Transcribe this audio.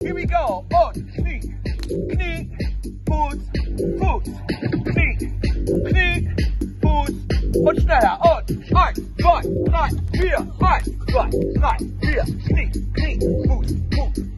here we go. Und Knie, Knie, Fuß, Fuß. Knie, Knie, Fuß und schneller. Und 1, 2, 3, 4. 1, 2, 3, 4. Knie, Knie, Fuß, Fuß.